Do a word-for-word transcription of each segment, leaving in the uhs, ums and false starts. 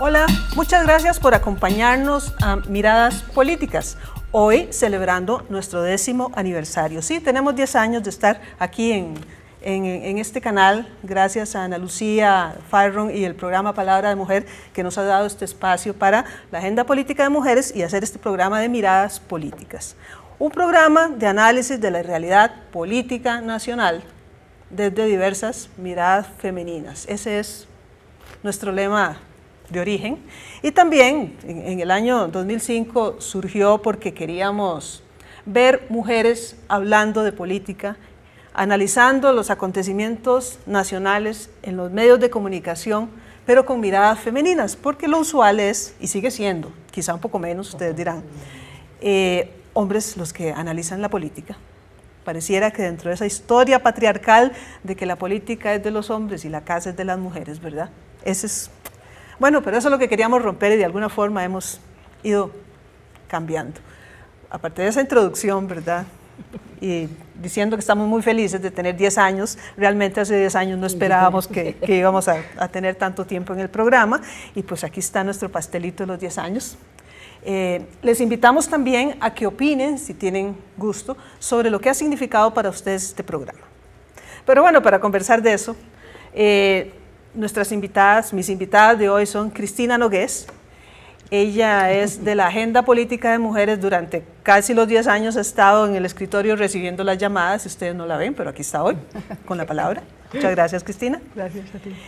Hola, muchas gracias por acompañarnos a Miradas Políticas, hoy celebrando nuestro décimo aniversario. Sí, tenemos diez años de estar aquí en, en, en este canal, gracias a Ana Lucía Farron y el programa Palabra de Mujer, que nos ha dado este espacio para la agenda política de mujeres y hacer este programa de Miradas Políticas. Un programa de análisis de la realidad política nacional desde diversas miradas femeninas. Ese es nuestro lema de origen, y también en, en el año dos mil cinco surgió porque queríamos ver mujeres hablando de política, analizando los acontecimientos nacionales en los medios de comunicación, pero con miradas femeninas, porque lo usual es, y sigue siendo, quizá un poco menos, ustedes dirán, eh, hombres los que analizan la política. Pareciera que dentro de esa historia patriarcal de que la política es de los hombres y la casa es de las mujeres, ¿verdad? Ese es... Bueno, pero eso es lo que queríamos romper y de alguna forma hemos ido cambiando. Aparte de esa introducción, ¿verdad? Y diciendo que estamos muy felices de tener diez años, realmente hace diez años no esperábamos que, que íbamos a, a tener tanto tiempo en el programa, y pues aquí está nuestro pastelito de los diez años. Eh, les invitamos también a que opinen, si tienen gusto, sobre lo que ha significado para ustedes este programa. Pero bueno, para conversar de eso, eh, nuestras invitadas, mis invitadas de hoy son Cristina Nogués. Ella es de la Agenda Política de Mujeres. Durante casi los diez años ha estado en el escritorio recibiendo las llamadas. Ustedes no la ven, pero aquí está hoy, con la palabra. Muchas gracias, Cristina. Gracias a ti.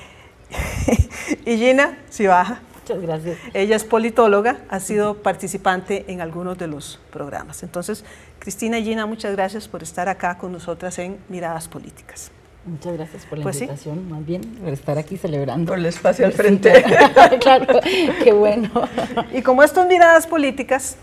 Y Gina Cibaja. Muchas gracias. Ella es politóloga, ha sido participante en algunos de los programas. Entonces, Cristina y Gina, muchas gracias por estar acá con nosotras en Miradas Políticas. Muchas gracias por la pues invitación, sí. más bien por estar aquí celebrando. Por el espacio al frente. Sí, claro, qué bueno. Y como estas Miradas Políticas,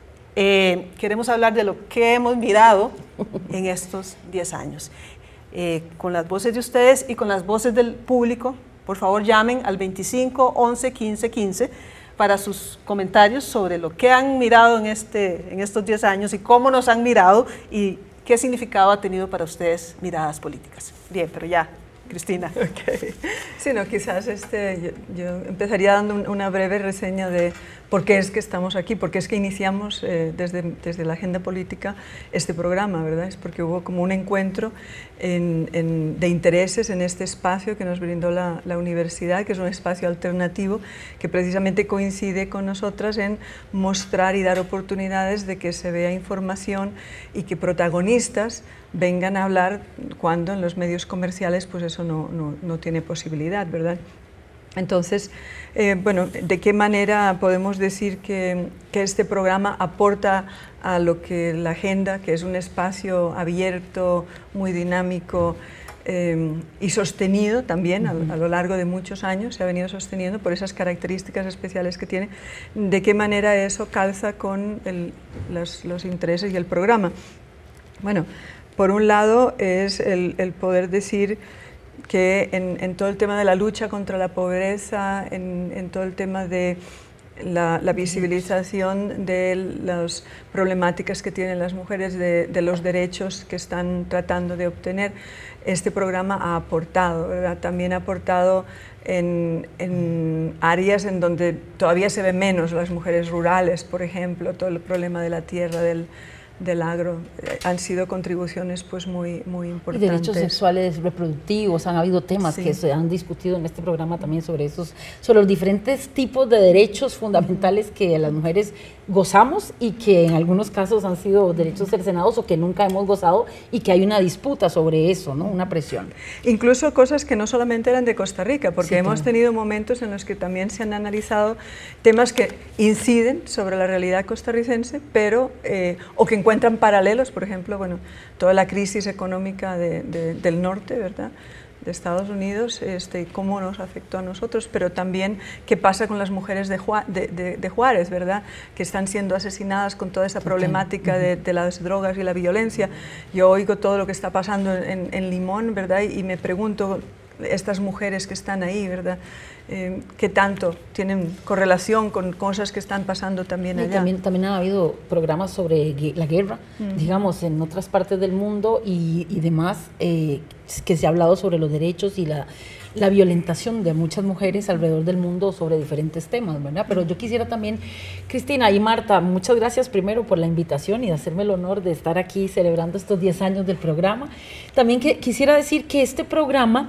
eh, queremos hablar de lo que hemos mirado en estos diez años. Eh, con las voces de ustedes y con las voces del público, por favor llamen al veinticinco, once, quince, quince para sus comentarios sobre lo que han mirado en, este, en estos diez años y cómo nos han mirado y qué significado ha tenido para ustedes Miradas Políticas. Bien, pero ya, Cristina. Okay. Sí, no, quizás este, yo, yo empezaría dando un, una breve reseña de por qué es que estamos aquí, por qué es que iniciamos eh, desde, desde la agenda política este programa, ¿verdad? Es porque hubo como un encuentro en, en, de intereses en este espacio que nos brindó la, la universidad, que es un espacio alternativo que precisamente coincide con nosotras en mostrar y dar oportunidades de que se vea información y que protagonistas vengan a hablar cuando en los medios comerciales pues eso no, no, no tiene posibilidad, ¿verdad? Entonces, eh, bueno, ¿de qué manera podemos decir que, que este programa aporta a lo que la agenda, que es un espacio abierto, muy dinámico eh, y sostenido también a, a lo largo de muchos años, se ha venido sosteniendo por esas características especiales que tiene, de qué manera eso calza con el, los, los intereses y el programa? Bueno, por un lado es el, el poder decir que en, en todo el tema de la lucha contra la pobreza, en, en todo el tema de la, la visibilización de las problemáticas que tienen las mujeres, de, de los derechos que están tratando de obtener, este programa ha aportado, ¿verdad? También ha aportado en, en áreas en donde todavía se ve menos, las mujeres rurales, por ejemplo, todo el problema de la tierra, del del agro, eh, han sido contribuciones pues muy, muy importantes. Y derechos sexuales reproductivos, han habido temas sí. que se han discutido en este programa también sobre esos, sobre los diferentes tipos de derechos fundamentales que las mujeres gozamos y que en algunos casos han sido derechos cercenados o que nunca hemos gozado y que hay una disputa sobre eso, ¿no? Una presión. Incluso cosas que no solamente eran de Costa Rica, porque sí, hemos claro. tenido momentos en los que también se han analizado temas que inciden sobre la realidad costarricense, pero, eh, o que encuentran paralelos, por ejemplo, bueno, toda la crisis económica de, de, del norte, ¿verdad?, de Estados Unidos, este, cómo nos afectó a nosotros, pero también qué pasa con las mujeres de, Juárez, de, de, de Juárez, ¿verdad?, que están siendo asesinadas con toda esa problemática de, de las drogas y la violencia. Yo oigo todo lo que está pasando en, en Limón, ¿verdad?, y me pregunto, estas mujeres que están ahí, ¿verdad?, Eh, qué tanto tienen correlación con cosas que están pasando también allá. También, también ha habido programas sobre la guerra, mm. digamos, en otras partes del mundo y, y demás, eh, que se ha hablado sobre los derechos y la, la violentación de muchas mujeres alrededor del mundo sobre diferentes temas, ¿verdad? Pero yo quisiera también, Cristina y Marta, muchas gracias primero por la invitación y de hacerme el honor de estar aquí celebrando estos diez años del programa. También que, quisiera decir que este programa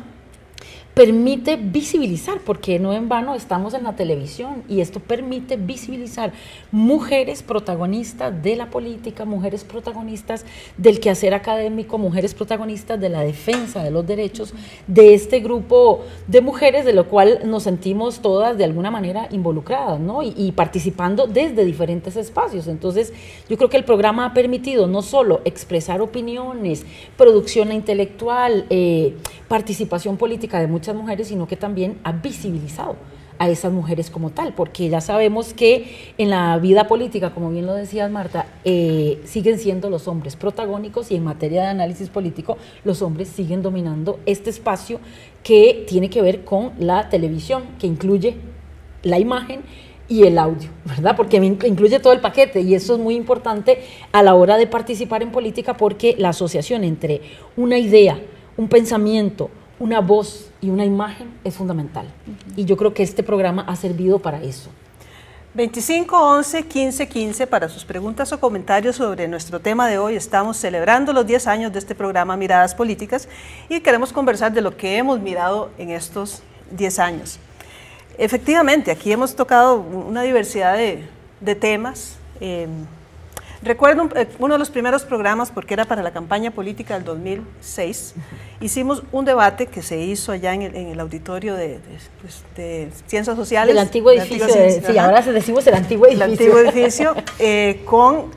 permite visibilizar, porque no en vano estamos en la televisión, y esto permite visibilizar mujeres protagonistas de la política, mujeres protagonistas del quehacer académico, mujeres protagonistas de la defensa de los derechos de este grupo de mujeres, de lo cual nos sentimos todas de alguna manera involucradas, ¿no? y, y participando desde diferentes espacios. Entonces yo creo que el programa ha permitido no solo expresar opiniones, producción intelectual, eh, participación política de muchas mujeres, sino que también ha visibilizado a esas mujeres como tal, porque ya sabemos que en la vida política, como bien lo decías Marta, eh, siguen siendo los hombres protagónicos, y en materia de análisis político los hombres siguen dominando este espacio que tiene que ver con la televisión, que incluye la imagen y el audio, ¿verdad? Porque incluye todo el paquete, y eso es muy importante a la hora de participar en política, porque la asociación entre una idea, un pensamiento, una voz y una imagen es fundamental. Uh-huh. Y yo creo que este programa ha servido para eso. veinticinco once quince quince para sus preguntas o comentarios sobre nuestro tema de hoy. Estamos celebrando los diez años de este programa Miradas Políticas y queremos conversar de lo que hemos mirado en estos diez años. Efectivamente, aquí hemos tocado una diversidad de, de temas. Eh, Recuerdo uno de los primeros programas, porque era para la campaña política del dos mil seis, hicimos un debate que se hizo allá en el, en el auditorio de, de, pues, de Ciencias Sociales. Del antiguo edificio, de, de, sí, ahora decimos el antiguo edificio. El antiguo edificio, eh, con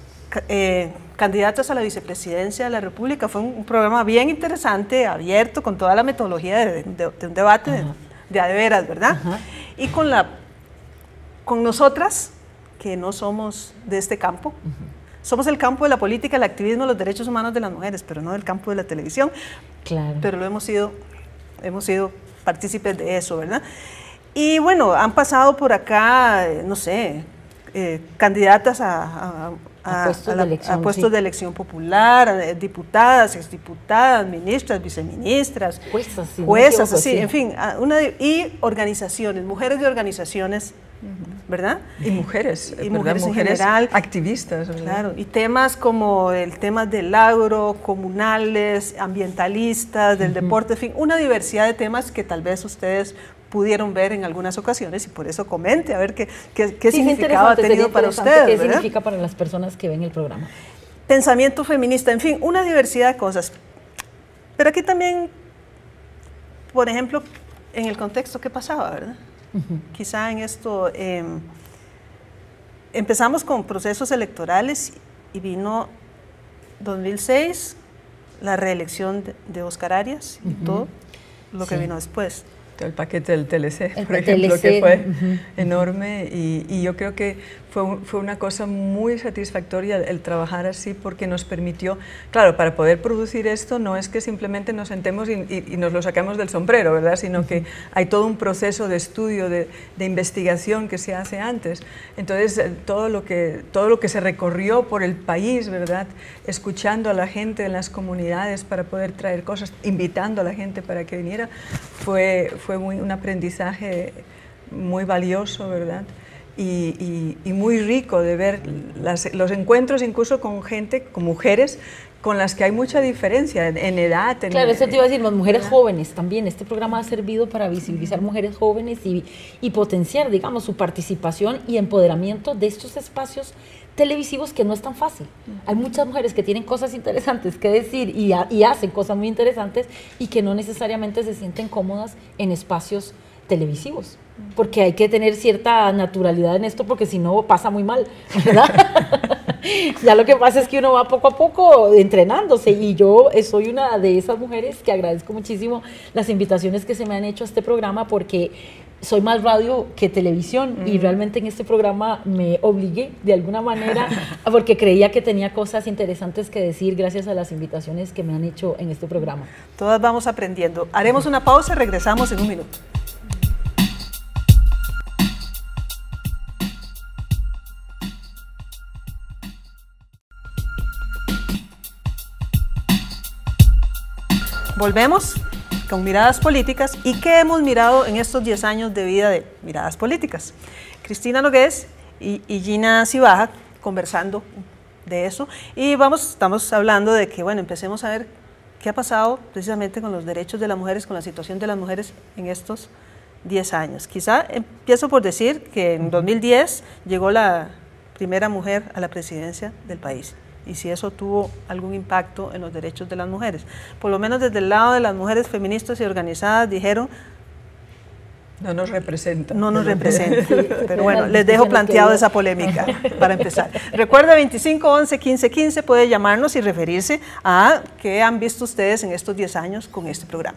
eh, candidatas a la vicepresidencia de la República. Fue un, un programa bien interesante, abierto, con toda la metodología de, de, de un debate de, de a de veras, ¿verdad? Ajá. Y con, la, con nosotras, que no somos de este campo, uh-huh. somos el campo de la política, el activismo, los derechos humanos de las mujeres, pero no del campo de la televisión. Claro. Pero lo hemos sido, hemos sido partícipes de eso, ¿verdad? Y bueno, han pasado por acá, no sé, eh, candidatas a, a, a, a, puestos, a, la, de, elección, a puestos sí. de elección popular, a diputadas, exdiputadas, ministras, viceministras, juezas, sí, juezas, así, sí. en fin, una, y organizaciones, mujeres de organizaciones, ¿verdad? Y mujeres, y mujeres, mujeres en general, activistas, ¿verdad? Claro, y temas como el tema del agro, comunales, ambientalistas, del uh-huh. deporte, en fin, una diversidad de temas que tal vez ustedes pudieron ver en algunas ocasiones, y por eso comente a ver qué, qué, qué sí, significado ha tenido para ustedes. ¿Qué ¿verdad? significa para las personas que ven el programa? Pensamiento feminista, en fin, una diversidad de cosas. Pero aquí también, por ejemplo, en el contexto que pasaba, ¿verdad? Uh-huh. Quizá en esto, eh, empezamos con procesos electorales y vino dos mil seis, la reelección de, de Oscar Arias y uh-huh. todo lo que sí. vino después. El paquete del T L C, el por ejemplo, T L C, que fue uh-huh. enorme, y, y yo creo que fue, fue una cosa muy satisfactoria el, el trabajar así, porque nos permitió, claro, para poder producir esto no es que simplemente nos sentemos y, y, y nos lo sacamos del sombrero, ¿verdad? Sino uh-huh. que hay todo un proceso de estudio, de, de investigación que se hace antes. Entonces, todo lo, que, todo lo que se recorrió por el país, ¿verdad? Escuchando a la gente en las comunidades para poder traer cosas, invitando a la gente para que viniera, fue... fue muy, un aprendizaje muy valioso, ¿verdad? Y, y, y muy rico de ver las, los encuentros incluso con gente, con mujeres, con las que hay mucha diferencia en, en edad. En, claro, eso te iba a decir, las mujeres ¿verdad? jóvenes también. Este programa ha servido para visibilizar mujeres jóvenes y, y potenciar, digamos, su participación y empoderamiento de estos espacios televisivos, que no es tan fácil. Hay muchas mujeres que tienen cosas interesantes que decir y, a, y hacen cosas muy interesantes y que no necesariamente se sienten cómodas en espacios televisivos, porque hay que tener cierta naturalidad en esto, porque si no pasa muy mal, ¿verdad? Ya lo que pasa es que uno va poco a poco entrenándose, y yo soy una de esas mujeres que agradezco muchísimo las invitaciones que se me han hecho a este programa, porque soy más radio que televisión, mm. y realmente en este programa me obligué de alguna manera, porque creía que tenía cosas interesantes que decir gracias a las invitaciones que me han hecho en este programa. Todas vamos aprendiendo. Haremos una pausa y regresamos en un minuto. Volvemos con Miradas Políticas. ¿Y qué hemos mirado en estos diez años de vida de Miradas Políticas? Cristina Nogués y, y Gina Cibaja conversando de eso, y vamos, estamos hablando de que, bueno, empecemos a ver qué ha pasado precisamente con los derechos de las mujeres, con la situación de las mujeres en estos diez años. Quizá empiezo por decir que en dos mil diez llegó la primera mujer a la presidencia del país, y si eso tuvo algún impacto en los derechos de las mujeres. Por lo menos desde el lado de las mujeres feministas y organizadas dijeron, no nos representa. No nos representa, pero bueno, les dejo planteado esa polémica para empezar. Recuerda, veinticinco once quince quince, puede llamarnos y referirse a qué han visto ustedes en estos diez años con este programa.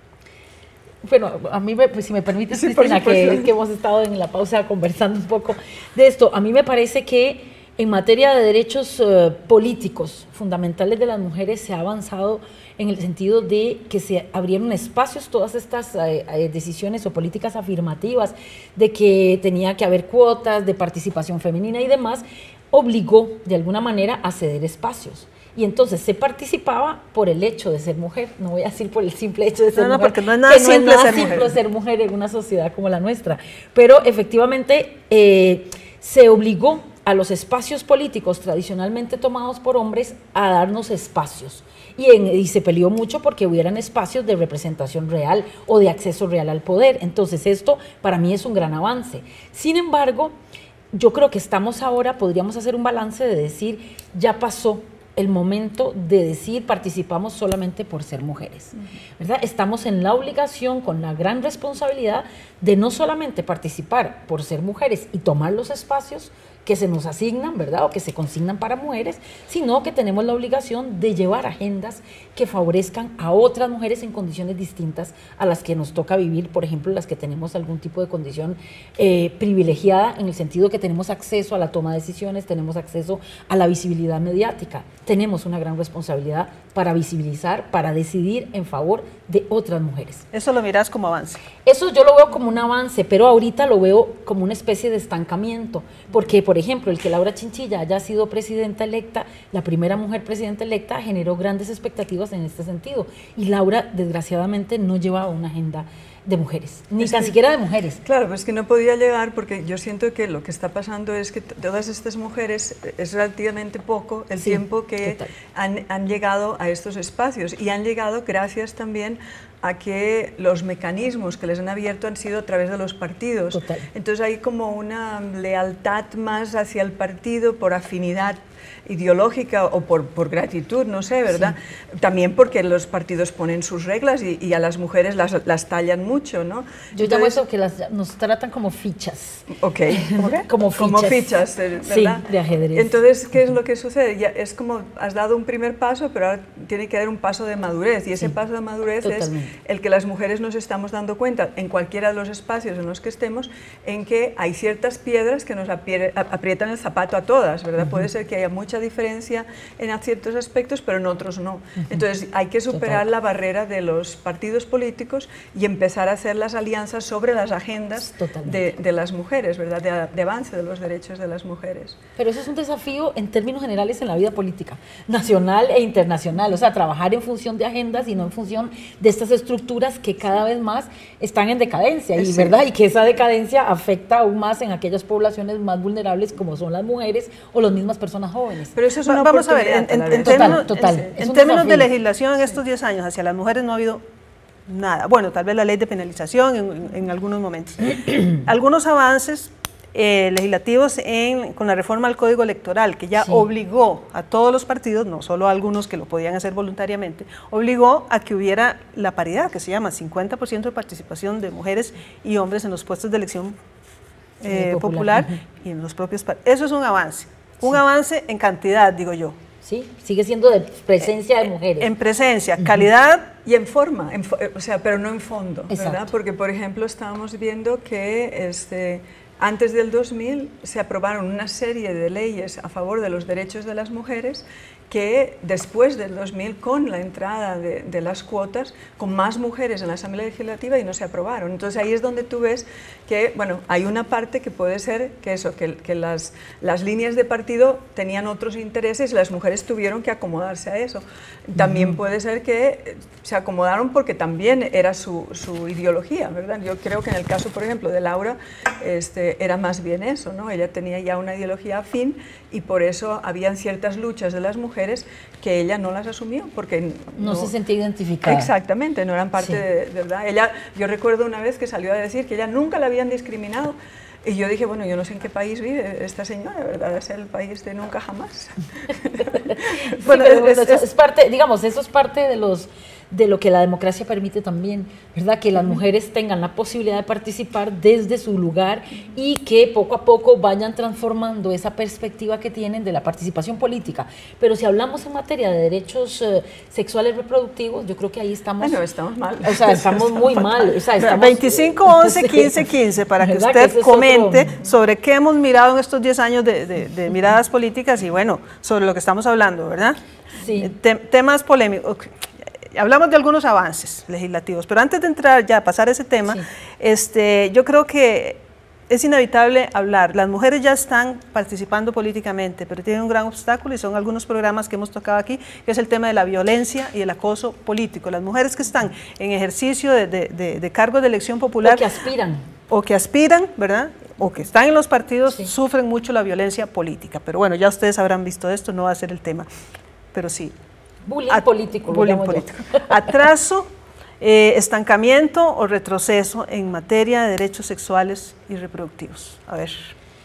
Bueno, a mí, pues, si me permites, sí, Cristina, que, que hemos estado en la pausa conversando un poco de esto, a mí me parece que en materia de derechos uh, políticos fundamentales de las mujeres se ha avanzado en el sentido de que se abrieron espacios, todas estas eh, eh, decisiones o políticas afirmativas de que tenía que haber cuotas de participación femenina y demás, obligó de alguna manera a ceder espacios. Y entonces se participaba por el hecho de ser mujer, no voy a decir por el simple hecho de ser no, no, mujer, porque no es nada que no simple, es nada ser, simple mujer. ser mujer en una sociedad como la nuestra, pero efectivamente eh, se obligó a los espacios políticos tradicionalmente tomados por hombres a darnos espacios. Y, en, y se peleó mucho porque hubieran espacios de representación real o de acceso real al poder. Entonces esto para mí es un gran avance. Sin embargo, yo creo que estamos ahora, podríamos hacer un balance de decir, ya pasó el momento de decir participamos solamente por ser mujeres, ¿verdad? Estamos en la obligación, con la gran responsabilidad de no solamente participar por ser mujeres y tomar los espacios que se nos asignan, ¿verdad? O que se consignan para mujeres, sino que tenemos la obligación de llevar agendas que favorezcan a otras mujeres en condiciones distintas a las que nos toca vivir, por ejemplo, las que tenemos algún tipo de condición eh, privilegiada, en el sentido que tenemos acceso a la toma de decisiones, tenemos acceso a la visibilidad mediática. Tenemos una gran responsabilidad para visibilizar, para decidir en favor de otras mujeres. Eso lo miras como avance. Eso yo lo veo como un avance, pero ahorita lo veo como una especie de estancamiento, porque, por ejemplo, el que Laura Chinchilla haya sido presidenta electa, la primera mujer presidenta electa, generó grandes expectativas en este sentido, y Laura, desgraciadamente, no llevaba una agenda de mujeres, ni es tan que, siquiera de mujeres. Claro, pues que no podía llegar, porque yo siento que lo que está pasando es que todas estas mujeres, es relativamente poco el sí, tiempo que han, han llegado a estos espacios, y han llegado gracias también a que los mecanismos que les han abierto han sido a través de los partidos. Total. Entonces hay como una lealtad más hacia el partido por afinidad ideológica o por, por gratitud, no sé, ¿verdad? Sí. También porque los partidos ponen sus reglas y, y a las mujeres las, las tallan mucho, ¿no? Yo Entonces, llamo eso que las, nos tratan como fichas. Ok. ¿Cómo qué? Como fichas. Como fichas, ¿verdad? Sí, de ajedrez. Entonces, ¿qué es lo que sucede? Ya es como, has dado un primer paso, pero ahora tiene que haber un paso de madurez, y ese sí, paso de madurez totalmente. Es el que las mujeres nos estamos dando cuenta, en cualquiera de los espacios en los que estemos, en que hay ciertas piedras que nos aprietan el zapato a todas, ¿verdad? Uh-huh. Puede ser que haya mucha diferencia en ciertos aspectos, pero en otros no. Entonces hay que superar Total. La barrera de los partidos políticos y empezar a hacer las alianzas sobre las agendas de, de las mujeres, ¿verdad? De, de avance de los derechos de las mujeres. Pero eso es un desafío en términos generales en la vida política, nacional e internacional, o sea, trabajar en función de agendas y no en función de estas estructuras que cada vez más están en decadencia, y, sí. ¿verdad? Y que esa decadencia afecta aún más en aquellas poblaciones más vulnerables como son las mujeres o las mismas personas jóvenes. Pero eso es una Vamos a ver, en, en, en total, términos, total, en, en términos de legislación en estos diez años hacia las mujeres no ha habido nada. Bueno, tal vez la ley de penalización en, en, en algunos momentos. Algunos avances eh, legislativos en, con la reforma al Código Electoral, que ya sí. obligó a todos los partidos, no solo a algunos que lo podían hacer voluntariamente, obligó a que hubiera la paridad, que se llama cincuenta por ciento de participación de mujeres y hombres en los puestos de elección eh, popular, popular uh-huh. y en los propios partidos. Eso es un avance. Un sí. avance en cantidad, digo yo. Sí, sigue siendo de presencia de mujeres. En presencia, calidad y en forma, en, o sea, pero no en fondo, Exacto. ¿verdad? Porque, por ejemplo, estábamos viendo que este, antes del dos mil se aprobaron una serie de leyes a favor de los derechos de las mujeres que después del dos mil, con la entrada de, de las cuotas, con más mujeres en la Asamblea Legislativa y no se aprobaron. Entonces ahí es donde tú ves que, bueno, hay una parte que puede ser que eso, que, que las, las líneas de partido tenían otros intereses y las mujeres tuvieron que acomodarse a eso. También uh-huh. puede ser que se acomodaron porque también era su, su ideología, ¿verdad? Yo creo que en el caso, por ejemplo, de Laura, este, era más bien eso, ¿no? Ella tenía ya una ideología afín y por eso habían ciertas luchas de las mujeres que ella no las asumió porque no, no se sentía identificada. Exactamente, no eran parte sí. de, de verdad. Ella, yo recuerdo una vez que salió a decir que ella nunca la habían discriminado y yo dije, bueno, yo no sé en qué país vive esta señora, ¿verdad? Es el país de nunca jamás. Bueno, sí, es, es, es parte, digamos, eso es parte de los de lo que la democracia permite también, ¿verdad? Que las mujeres tengan la posibilidad de participar desde su lugar y que poco a poco vayan transformando esa perspectiva que tienen de la participación política. Pero si hablamos en materia de derechos eh, sexuales reproductivos, yo creo que ahí estamos... Bueno, estamos mal. O sea, estamos muy mal. O sea, estamos, veinticinco, once, quince, quince, para que usted que comente otro... sobre qué hemos mirado en estos diez años de, de, de miradas políticas y, bueno, sobre lo que estamos hablando, ¿verdad? Sí. Te, temas polémicos. Hablamos de algunos avances legislativos, pero antes de entrar ya a pasar ese tema, sí. este, yo creo que es inevitable hablar. Las mujeres ya están participando políticamente, pero tienen un gran obstáculo y son algunos programas que hemos tocado aquí, que es el tema de la violencia y el acoso político. Las mujeres que están en ejercicio de, de, de, de cargos de elección popular. O que aspiran. O que aspiran, ¿verdad? O que están en los partidos, sí. sufren mucho la violencia política. Pero bueno, ya ustedes habrán visto esto, no va a ser el tema, pero sí. Bullying At político. Bullying político. Atraso, eh, estancamiento o retroceso en materia de derechos sexuales y reproductivos. A ver.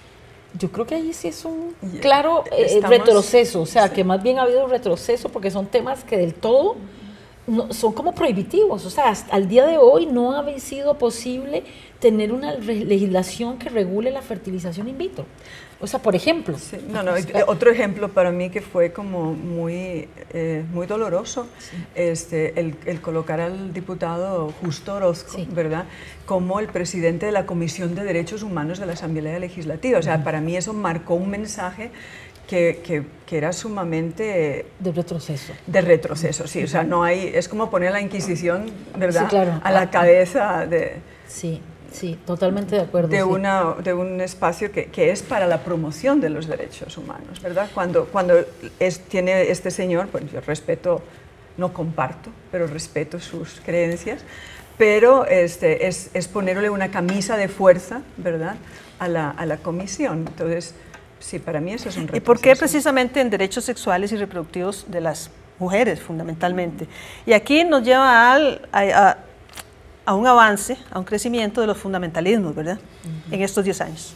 Yo creo que ahí sí es un claro eh, Estamos, retroceso, o sea, sí. que más bien ha habido un retroceso porque son temas que del todo no, son como prohibitivos, o sea, hasta al día de hoy no ha sido posible tener una legislación que regule la fertilización in vitro. O sea, por ejemplo. Sí, no, no, otro ejemplo para mí que fue como muy, eh, muy doloroso, sí. este, el, el colocar al diputado Justo Orozco, sí. ¿verdad?, como el presidente de la Comisión de Derechos Humanos de la Asamblea Legislativa. O sea, uh-huh. para mí eso marcó un mensaje que, que, que era sumamente... De retroceso. De retroceso, sí. Uh-huh. O sea, no hay, es como poner la Inquisición, ¿verdad?, sí, claro. a la cabeza de... Sí. Sí, totalmente de acuerdo. De, sí. una, de un espacio que, que es para la promoción de los derechos humanos, ¿verdad? Cuando, cuando es, tiene este señor, pues yo respeto, no comparto, pero respeto sus creencias, pero este, es, es ponerle una camisa de fuerza, ¿verdad?, a la, a la comisión. Entonces, sí, para mí eso es un retroceso. ¿Y por qué precisamente en derechos sexuales y reproductivos de las mujeres, fundamentalmente? Y aquí nos lleva al, a, a a un avance, a un crecimiento de los fundamentalismos, ¿verdad?, uh-huh. en estos diez años.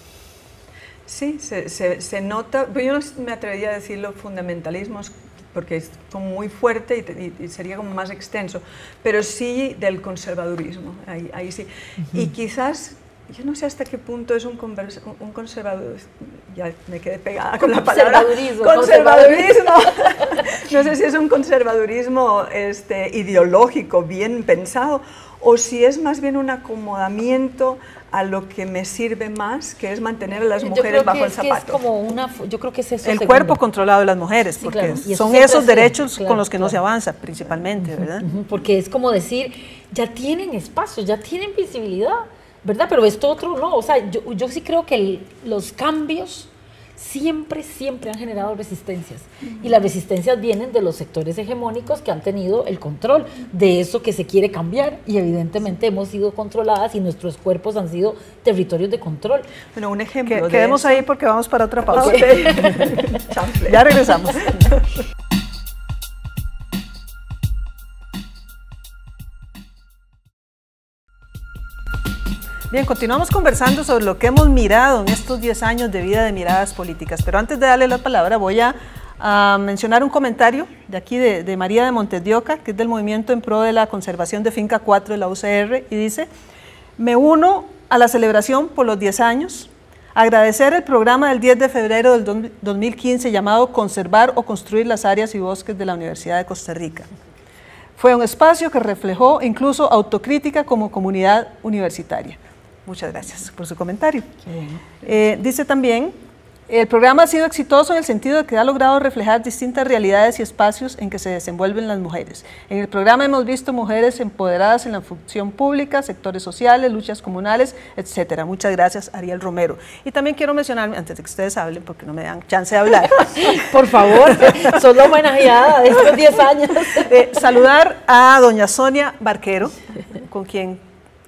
Sí, se, se, se nota, pero yo no me atrevería a decir los fundamentalismos porque es como muy fuerte y, y, y sería como más extenso, pero sí del conservadurismo, ahí, ahí sí. Uh-huh. Y quizás, yo no sé hasta qué punto es un, un conservador, ya me quedé pegada con la palabra conservadurismo. Conservadurismo. No sé si es un conservadurismo este, ideológico, bien pensado, o si es más bien un acomodamiento a lo que me sirve más, que es mantener a las mujeres bajo el zapato. Es como una, yo creo que es eso. El segundo. Cuerpo controlado de las mujeres, sí, porque claro. son esos así, derechos claro, con los que claro. no se avanza principalmente, uh-huh, ¿verdad? Uh-huh, porque es como decir, ya tienen espacio, ya tienen visibilidad, ¿verdad? Pero esto otro no, o sea, yo, yo sí creo que el, los cambios siempre, siempre han generado resistencias. Uh-huh. Y las resistencias vienen de los sectores hegemónicos que han tenido el control de eso que se quiere cambiar y evidentemente hemos sido controladas y nuestros cuerpos han sido territorios de control. Bueno, un ejemplo que, de Quedemos eso. ahí porque vamos para otra pausa. Okay. Ya regresamos. Bien, continuamos conversando sobre lo que hemos mirado en estos diez años de vida de Miradas Políticas, pero antes de darle la palabra voy a, a mencionar un comentario de aquí de, de María de Montes de Oca, que es del Movimiento en Pro de la Conservación de Finca cuatro de la U C R, y dice: me uno a la celebración por los diez años, agradecer el programa del diez de febrero del dos mil quince llamado Conservar o Construir las áreas y bosques de la Universidad de Costa Rica. Fue un espacio que reflejó incluso autocrítica como comunidad universitaria. Muchas gracias por su comentario. Eh, dice también El programa ha sido exitoso en el sentido de que ha logrado reflejar distintas realidades y espacios en que se desenvuelven las mujeres. En el programa hemos visto mujeres empoderadas en la función pública, sectores sociales, luchas comunales, etcétera. Muchas gracias, Ariel Romero. Y también quiero mencionar, antes de que ustedes hablen, porque no me dan chance de hablar. Por favor, son la homenajeada de estos diez años. Eh, saludar a doña Sonia Barquero, con quien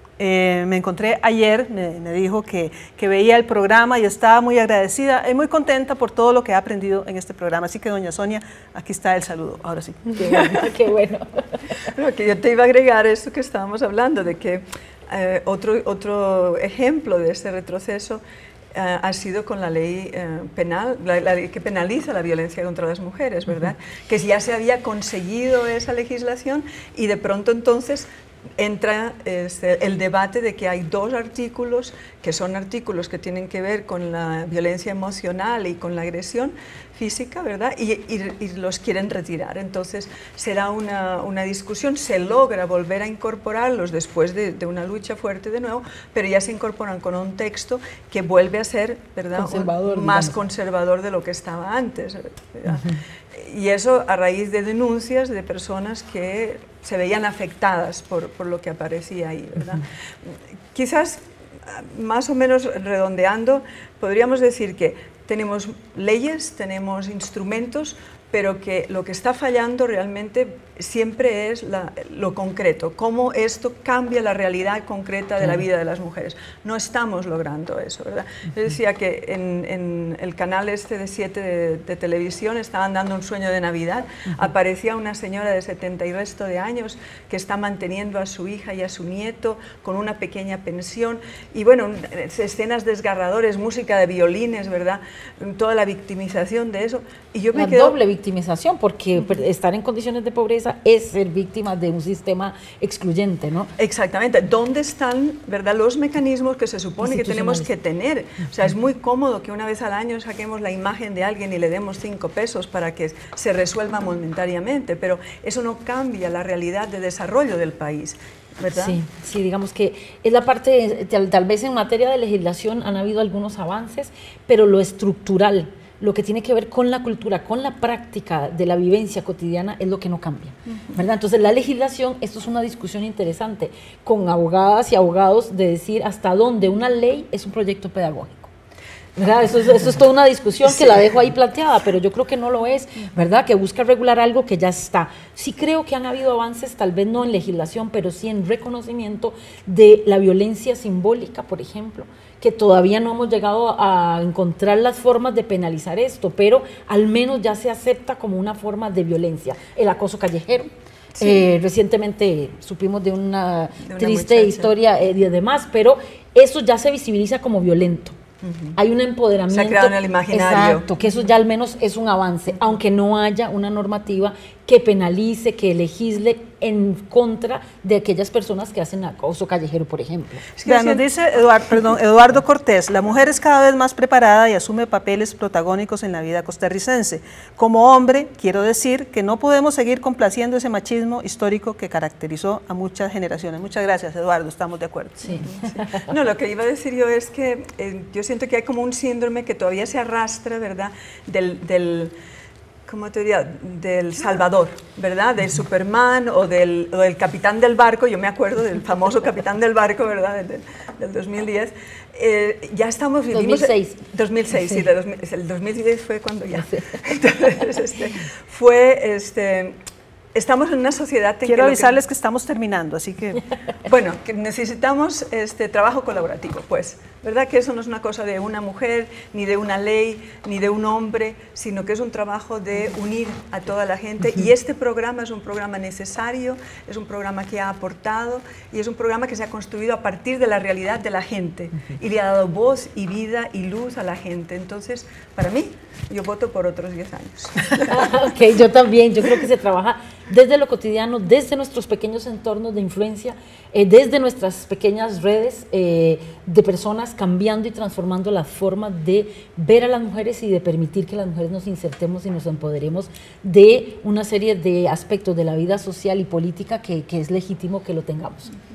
Eh, me encontré ayer, me, me dijo que, que veía el programa y estaba muy agradecida y muy contenta por todo lo que ha aprendido en este programa. Así que, doña Sonia, aquí está el saludo, ahora sí. Qué bueno. Qué bueno. Bueno, que yo te iba a agregar eso que estábamos hablando, de que eh, otro, otro ejemplo de ese retroceso Uh, ha sido con la ley uh, penal, la, la ley que penaliza la violencia contra las mujeres, ¿verdad? Uh-huh. Que ya se había conseguido esa legislación y de pronto entonces entra este, el debate de que hay dos artículos que son artículos que tienen que ver con la violencia emocional y con la agresión física, ¿verdad? Y, y, y los quieren retirar. Entonces será una, una discusión, se logra volver a incorporarlos después de, de una lucha fuerte de nuevo, pero ya se incorporan con un texto que vuelve a ser, ¿verdad? Conservador, un, más digamos. conservador de lo que estaba antes, ¿verdad? Uh-huh. Y eso a raíz de denuncias de personas que se veían afectadas por, por lo que aparecía ahí, ¿verdad? Uh-huh. Quizás, más o menos redondeando, podríamos decir que tenemos leyes, tenemos instrumentos, pero que lo que está fallando realmente siempre es la, lo concreto, cómo esto cambia la realidad concreta de la vida de las mujeres. No estamos logrando eso, ¿verdad? Yo decía que en, en el canal este de siete de, de televisión estaban dando un sueño de Navidad, uh-huh. Aparecía una señora de setenta y resto de años que está manteniendo a su hija y a su nieto con una pequeña pensión, y bueno, escenas desgarradoras, música de violines, ¿verdad? Toda la victimización de eso, y yo me la quedo... doble victimización, porque uh-huh. estar en condiciones de pobreza es ser víctima de un sistema excluyente, ¿no? Exactamente. ¿Dónde están, verdad, los mecanismos que se supone que tenemos que tener? O sea, es muy cómodo que una vez al año saquemos la imagen de alguien y le demos cinco pesos para que se resuelva momentáneamente, pero eso no cambia la realidad de desarrollo del país, ¿verdad? Sí, sí, digamos que es la parte, tal, tal vez en materia de legislación han habido algunos avances, pero lo estructural, lo que tiene que ver con la cultura, con la práctica de la vivencia cotidiana es lo que no cambia, ¿verdad? Entonces la legislación, esto es una discusión interesante con abogadas y abogados de decir hasta dónde una ley es un proyecto pedagógico, ¿verdad? Eso es, eso es toda una discusión que la dejo ahí planteada, pero yo creo que no lo es, ¿verdad? Que busca regular algo que ya está. Sí creo que han habido avances, tal vez no en legislación, pero sí en reconocimiento de la violencia simbólica, por ejemplo, que todavía no hemos llegado a encontrar las formas de penalizar esto, pero al menos ya se acepta como una forma de violencia. El acoso callejero. Sí. Eh, recientemente supimos de una, de una triste muchacha. historia eh, y demás, pero eso ya se visibiliza como violento. Uh-huh. Hay un empoderamiento. Se ha creado en el imaginario. Exacto, que eso ya al menos es un avance, aunque no haya una normativa que penalice, que legisle en contra de aquellas personas que hacen acoso callejero, por ejemplo. Es que ya, nos dice Eduardo, perdón, Eduardo Cortés, la mujer es cada vez más preparada y asume papeles protagónicos en la vida costarricense. Como hombre, quiero decir que no podemos seguir complaciendo ese machismo histórico que caracterizó a muchas generaciones. Muchas gracias, Eduardo, estamos de acuerdo. Sí. Sí. No, lo que iba a decir yo es que eh, yo siento que hay como un síndrome que todavía se arrastra, ¿verdad?, del... del ¿cómo te diría?, del Salvador, ¿verdad?, del Superman o del, o del capitán del barco. Yo me acuerdo del famoso capitán del barco, ¿verdad?, del, del dos mil diez. Eh, ya estamos... Vivimos, dos mil seis. dos mil seis, sí, sí de dos mil, el dos mil diez fue cuando ya... Sí. Entonces, este, fue... Este, estamos en una sociedad... En Quiero que avisarles que, que estamos terminando, así que... Bueno, que necesitamos este trabajo colaborativo, pues, ¿verdad? Que eso no es una cosa de una mujer, ni de una ley, ni de un hombre, sino que es un trabajo de unir a toda la gente. Uh-huh. Y este programa es un programa necesario, es un programa que ha aportado y es un programa que se ha construido a partir de la realidad de la gente. Uh-huh. Y le ha dado voz y vida y luz a la gente. Entonces, para mí, yo voto por otros diez años. Ok, yo también. Yo creo que se trabaja desde lo cotidiano, desde nuestros pequeños entornos de influencia, eh, desde nuestras pequeñas redes eh, de personas cambiando y transformando las formas de ver a las mujeres y de permitir que las mujeres nos insertemos y nos empoderemos de una serie de aspectos de la vida social y política que, que es legítimo que lo tengamos.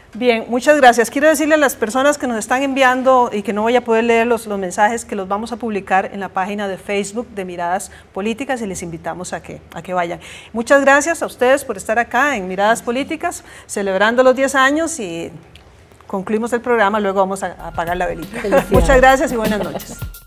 Bien, muchas gracias. Quiero decirle a las personas que nos están enviando y que no voy a poder leer los, los mensajes, que los vamos a publicar en la página de Facebook de Miradas Políticas y les invitamos a que, a que vayan. Muchas gracias a ustedes por estar acá en Miradas Políticas, celebrando los diez años y concluimos el programa, luego vamos a, a apagar la velita. Muchas gracias y buenas noches.